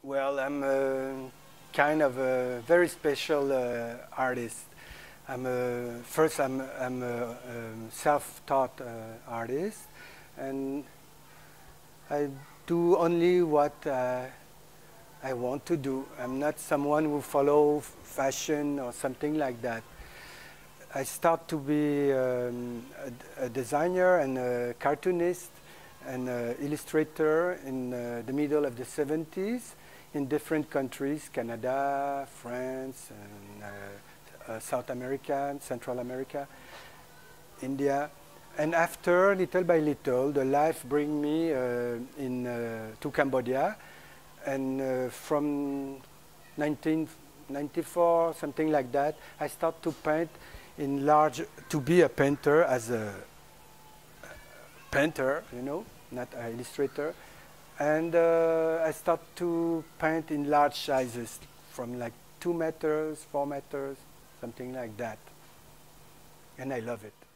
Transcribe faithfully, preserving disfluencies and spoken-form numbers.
Well, I'm a kind of a very special uh, artist. I'm a, first, I'm, I'm a, a self-taught uh, artist, and I do only what uh, I want to do. I'm not someone who follows fashion or something like that. I start to be um, a, a designer and a cartoonist and an illustrator in uh, the middle of the seventies in different countries, Canada, France, and, uh, uh, South America, Central America, India. And after, little by little, the life bring me uh, in, uh, to Cambodia. And uh, from nineteen ninety-four, something like that, I start to paint in large, to be a painter as a painter, you know, not an illustrator. And uh, I start to paint in large sizes, from like two meters, four meters, something like that. And I love it.